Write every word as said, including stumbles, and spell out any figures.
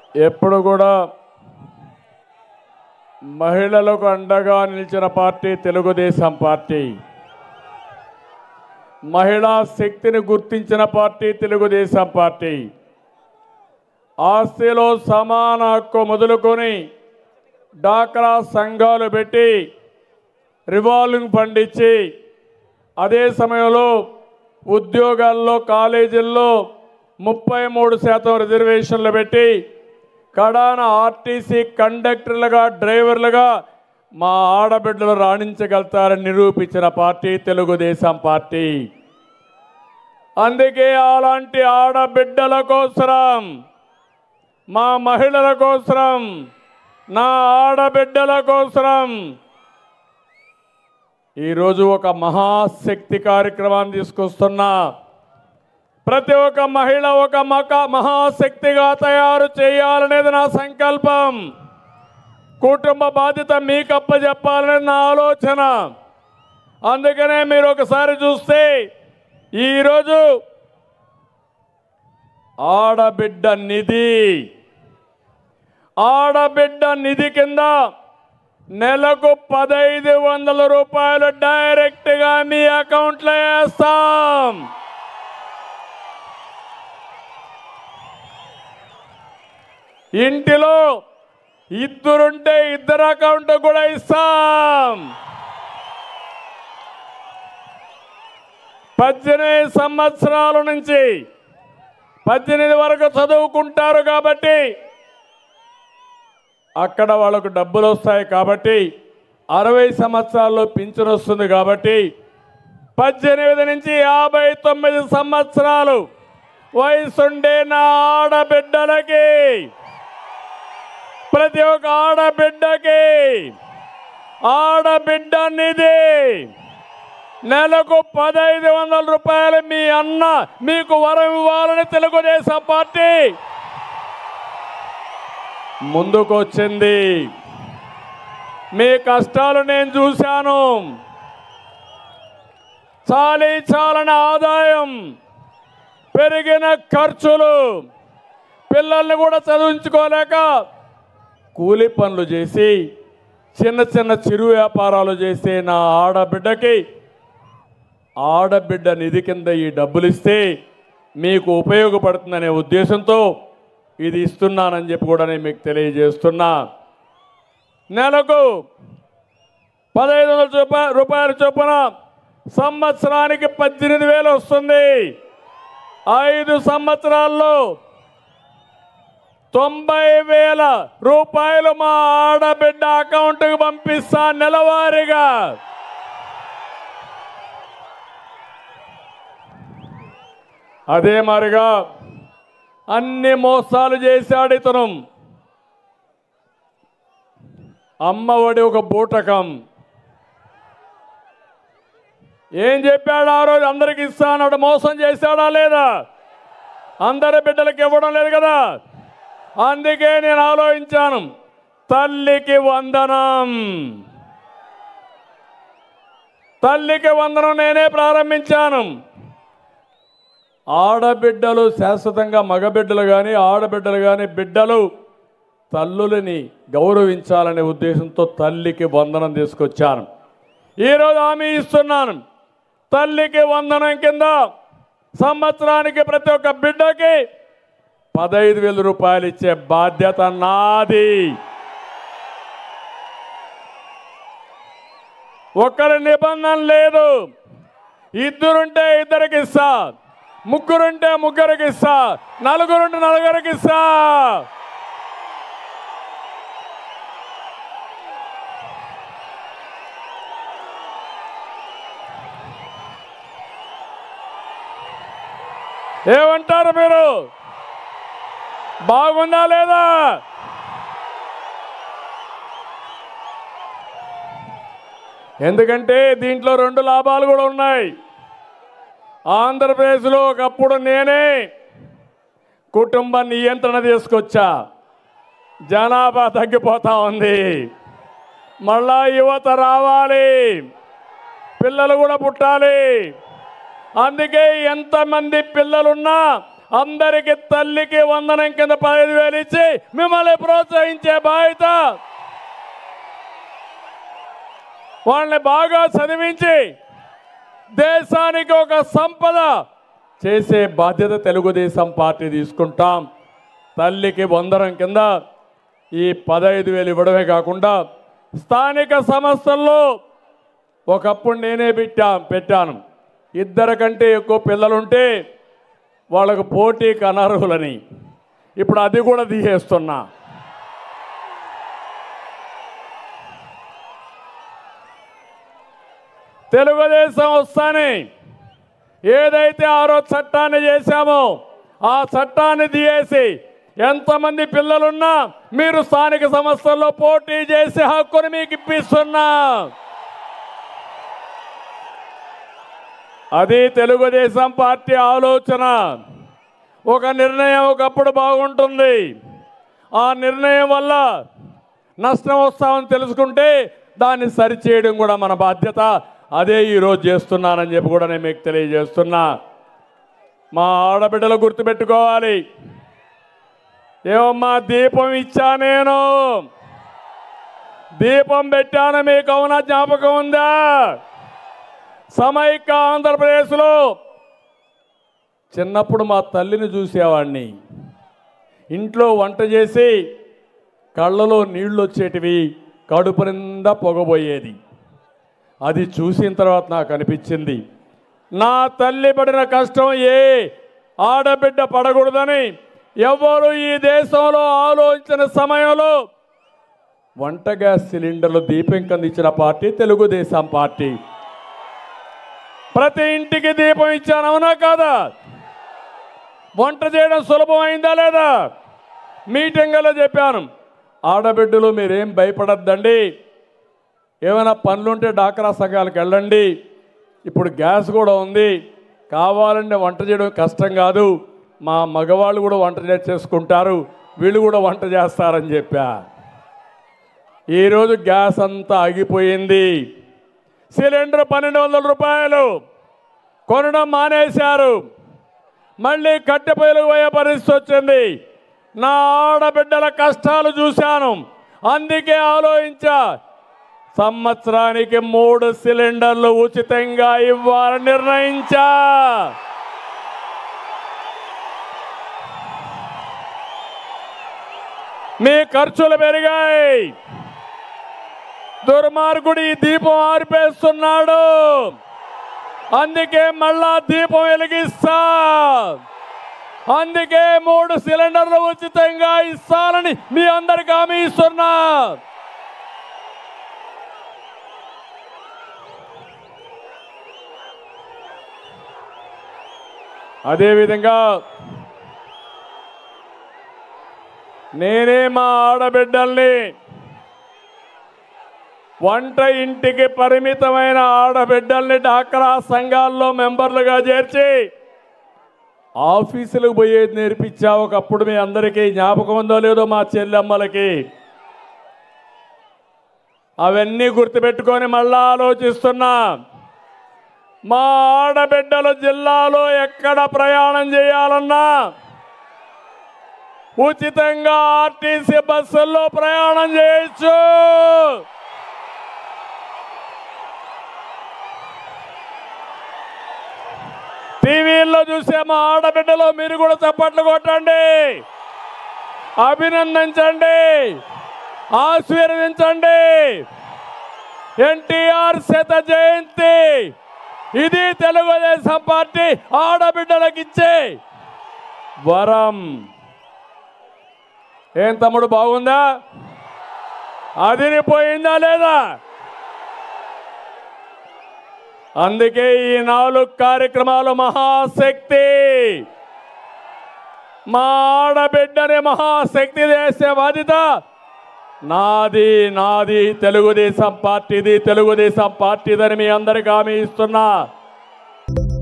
ఎప్పుడు కూడా మహిళలకు అండగా నిలిచిన పార్టీ తెలుగుదేశం పార్టీ. మహిళా శక్తిని గుర్తించిన పార్టీ తెలుగుదేశం పార్టీ. ఆస్తిలో సమాన హక్కు మొదలుకొని డాక్రా సంఘాలు పెట్టి రివాల్వింగ్ ఫండ్ ఇచ్చి అదే సమయంలో ఉద్యోగాల్లో కాలేజీల్లో ముప్పై మూడు శాతం రిజర్వేషన్లు పెట్టి కడాన ఆర్టీసీ కండక్టర్లుగా డ్రైవర్లుగా మా ఆడబిడ్డలు రాణించగలుగుతారని నిరూపించిన పార్టీ తెలుగుదేశం పార్టీ. అందుకే అలాంటి ఆడబిడ్డల కోసం, మా మహిళల కోసం, నా ఆడబిడ్డల కోసం ఈరోజు ఒక మహాశక్తి కార్యక్రమాన్ని తీసుకొస్తున్నా. ప్రతి ఒక్క మహిళ ఒక మక మహాశక్తిగా తయారు చేయాలనేది నా సంకల్పం. కుటుంబ బాధ్యత మీకు అప్పచెప్పాలనేది నా ఆలోచన. అందుకనే మీరు ఒకసారి చూస్తే ఈరోజు ఆడబిడ్డ నిధి ఆడబిడ్డ నిధి కింద నెలకు పదహైదు వందల రూపాయలు డైరెక్ట్గా మీ అకౌంట్లో వేస్తాం. ఇంటిలో ఇద్దరుంటే ఇద్దరు అకౌంట్ కూడా ఇస్తాం. పద్దెనిమిది సంవత్సరాల నుంచి పద్దెనిమిది వరకు చదువుకుంటారు కాబట్టి అక్కడ వాళ్ళకు డబ్బులు వస్తాయి. కాబట్టి అరవై సంవత్సరాల్లో పింఛను వస్తుంది. కాబట్టి పద్దెనిమిది నుంచి యాభై తొమ్మిది సంవత్సరాలు వయసుండే నా ఆడబిడ్డలకి, ప్రతి ఒక్క ఆడబిడ్డకి ఆడబిడ్డ నిధి నెలకు పదహైదు వందల రూపాయలు మీ అన్న మీకు వరం ఇవ్వాలని తెలుగుదేశం పార్టీ ముందుకు వచ్చింది. మీ కష్టాలు నేను చూశాను. చాలీ చాలని ఆదాయం, పెరిగిన ఖర్చులు, పిల్లల్ని కూడా చదివించుకోలేక కూలి పనులు చేసి చిన్న చిన్న చిరు వ్యాపారాలు చేసే నా ఆడబిడ్డకి ఆడబిడ్డ నిధి కింద ఈ డబ్బులు ఇస్తే మీకు ఉపయోగపడుతుందనే ఉద్దేశంతో ఇది ఇస్తున్నానని చెప్పి కూడా నేను మీకు తెలియజేస్తున్నా. నెలకు పదహైదు వందల చొప్ప రూపాయల చొప్పున సంవత్సరానికి పద్దెనిమిది వేలు వస్తుంది. ఐదు సంవత్సరాల్లో తొంభై వేల రూపాయలు మా ఆడబిడ్డ అకౌంట్కి పంపిస్తా నెలవారీగా. అదే మరిగా అన్ని మోసాలు చేశాడు ఇతను. అమ్మఒడి ఒక బూటకం. ఏం చెప్పాడు ఆ రోజు? అందరికి ఇస్తాడు. మోసం చేశాడా లేదా? అందరి బిడ్డలకి ఇవ్వడం లేదు కదా. అందుకే నేను ఆలోచించాను, తల్లికి వందనం తల్లికి వందనం నేనే ప్రారంభించాను. ఆడబిడ్డలు శాశ్వతంగా, మగబిడ్డలు కానీ ఆడబిడ్డలు కానీ బిడ్డలు తల్లులని గౌరవించాలనే ఉద్దేశంతో తల్లికి వందనం తీసుకొచ్చాను. ఈరోజు హామీ ఇస్తున్నాను, తల్లికి వందనం కింద సంవత్సరానికి ప్రతి ఒక్క బిడ్డకి పదహైదు వేల రూపాయలు ఇచ్చే బాధ్యత నాది. ఒక్కరి నిబంధన లేదు. ఇద్దరుంటే ఇద్దరికి ఇస్తా, ముగ్గురుంటే ముగ్గురికి ఇస్తా, నలుగురుంటే నలుగురికి ఇస్తా. ఏమంటారు మీరు? బాగుందా లేదా? ఎందుకంటే దీంట్లో రెండు లాభాలు కూడా ఉన్నాయి. ఆంధ్రప్రదేశ్లో ఒకప్పుడు నేనే కుటుంబ నియంత్రణ తీసుకొచ్చా. జనాభా తగ్గిపోతా ఉంది. మళ్ళా యువత రావాలి, పిల్లలు కూడా పుట్టాలి. అందుకే ఎంతమంది పిల్లలున్నా అందరికి తల్లికి వందనం కింద పదహైదు వేలు ఇచ్చి మిమ్మల్ని ప్రోత్సహించే బాధ్యత, వాళ్ళని బాగా చదివించి దేశానికి ఒక సంపద చేసే బాధ్యత తెలుగుదేశం పార్టీ తీసుకుంటాం. తల్లికి వందనం కింద ఈ పదహైదు వేలు ఇవ్వడమే కాకుండా స్థానిక సంస్థల్లో ఒకప్పుడు నేనే పెట్టా పెట్టాను ఇద్దరు కంటే ఎక్కువ పిల్లలుంటే వాళ్ళకు పోటీకి అనర్హులని. ఇప్పుడు అది కూడా తీసేస్తున్నా. తెలుగుదేశం వస్తానే ఏదైతే ఆరో చట్టాన్ని చేశామో ఆ చట్టాన్ని తీసేసి ఎంతమంది పిల్లలున్నా మీరు స్థానిక సంస్థల్లో పోటీ చేసే హక్కును మీకు ఇప్పిస్తున్నా. అది తెలుగుదేశం పార్టీ ఆలోచన. ఒక నిర్ణయం ఒకప్పుడు బాగుంటుంది, ఆ నిర్ణయం వల్ల నష్టం వస్తామని తెలుసుకుంటే దాన్ని సరిచేయడం కూడా మన బాధ్యత. అదే ఈరోజు చేస్తున్నానని చెప్పి కూడా నేను మీకు తెలియజేస్తున్నా. మా ఆడబిడ్డలు గుర్తుపెట్టుకోవాలి. ఏమమ్మా దీపం ఇచ్చా, నేను దీపం పెట్టాను, మీకు అవునా జ్ఞాపకం ఉందా? సమైక్య ఆంధ్రప్రదేశ్లో చిన్నప్పుడు మా తల్లిని చూసేవాడిని. ఇంట్లో వంట చేసి కళ్ళలో నీళ్ళు వచ్చేటివి, కడుపు నిండా పొగబోయేది. అది చూసిన తర్వాత నాకు అనిపించింది నా తల్లి పడిన కష్టం ఏ ఆడబిడ్డ పడకూడదని ఎవరు ఈ దేశంలో ఆలోచించిన సమయంలో వంట గ్యాస్ సిలిండర్లు దీపం కందించిన పార్టీ తెలుగుదేశం పార్టీ. ప్రతి ఇంటికి దీపం ఇచ్చాను, అవునా కాదా? వంట చేయడం సులభమైందా లేదా? మీటింగ్లో చెప్పాను, ఆడబిడ్డలు మీరేం భయపడద్దండి, ఏమైనా పనులుంటే డాక్రా సంఘాలకు వెళ్ళండి, ఇప్పుడు గ్యాస్ కూడా ఉంది, కావాలంటే వంట చేయడం కష్టం కాదు, మా మగవాళ్ళు కూడా వంట చేసుకుంటారు, వీళ్ళు కూడా వంట చేస్తారని చెప్పా. ఈరోజు గ్యాస్ అంతా ఆగిపోయింది. సిలిండర్ పన్నెండు వందల రూపాయలు కొనడం మానేశారు. మళ్ళీ కట్టె పొయ్యిలు పోయే పరిస్థితి వచ్చింది. నా ఆడబిడ్డల కష్టాలు చూశాను, అందుకే ఆలోచించా సంవత్సరానికి మూడు సిలిండర్లు ఉచితంగా ఇవ్వాలని నిర్ణయించా. మీ ఖర్చులు పెరిగాయి. దుర్మార్గుడు ఈ దీపం ఆర్పేస్తున్నాడు, అందుకే మళ్ళా దీపం వెలిగిస్తా. అందుకే మూడు సిలిండర్లు ఉచితంగా ఇస్తానని మీ అందరికి హామీ ఇస్తున్నా. అదేవిధంగా నేనే మా ఆడబిడ్డల్ని వంట ఇంటికి పరిమితమైన ఆడబిడ్డల్ని డాక్రా సంఘాల్లో మెంబర్లుగా చేర్చి ఆఫీసులకు పోయేది నేర్పించా. ఒకప్పుడు మీ అందరికీ జ్ఞాపకం ఉందో లేదో మా చెల్లెమ్మలకి. అవన్నీ గుర్తుపెట్టుకొని మళ్ళా ఆలోచిస్తున్నా. మా ఆడబిడ్డలు జిల్లాలో ఎక్కడ ప్రయాణం చేయాలన్నా ఉచితంగా ఆర్టీసీ బస్సుల్లో ప్రయాణం చేయొచ్చు. టీవీల్లో చూసే మా ఆడబిడ్డలు మీరు కూడా చప్పట్లు కొట్టండి, అభినందించండి, ఆశీర్వదించండి. ఎన్టీఆర్ శత జయంతి ఇది తెలుగుదేశం పార్టీ ఆడబిడ్డలకు ఇచ్చే వరం. ఏం తమ్ముడు, బాగుందా? అదిరిపోయిందా లేదా? అందుకే ఈ నాలుగు కార్యక్రమాలు మహాశక్తి. మా ఆడబిడ్డని మహాశక్తి చేసే బాధ్యత నాది నాది తెలుగుదేశం పార్టీది తెలుగుదేశం పార్టీదని మీ అందరికీ హామీ ఇస్తున్నా.